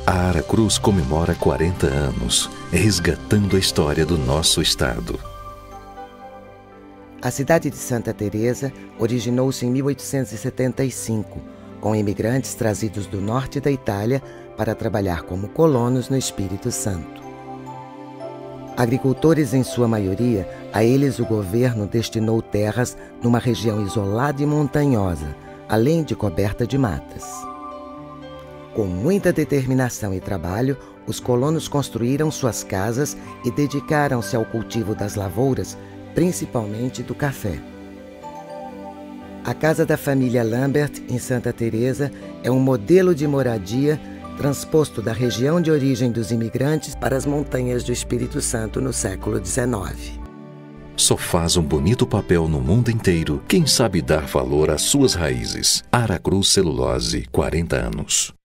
A Aracruz comemora 40 anos, resgatando a história do nosso estado. A cidade de Santa Teresa originou-se em 1875, com imigrantes trazidos do norte da Itália para trabalhar como colonos no Espírito Santo. Agricultores em sua maioria, a eles o governo destinou terras numa região isolada e montanhosa, além de coberta de matas. Com muita determinação e trabalho, os colonos construíram suas casas e dedicaram-se ao cultivo das lavouras, principalmente do café. A casa da família Lambert, em Santa Teresa, é um modelo de moradia transposto da região de origem dos imigrantes para as montanhas do Espírito Santo no século XIX. Só faz um bonito papel no mundo inteiro quem sabe dar valor às suas raízes. Aracruz Celulose, 40 anos.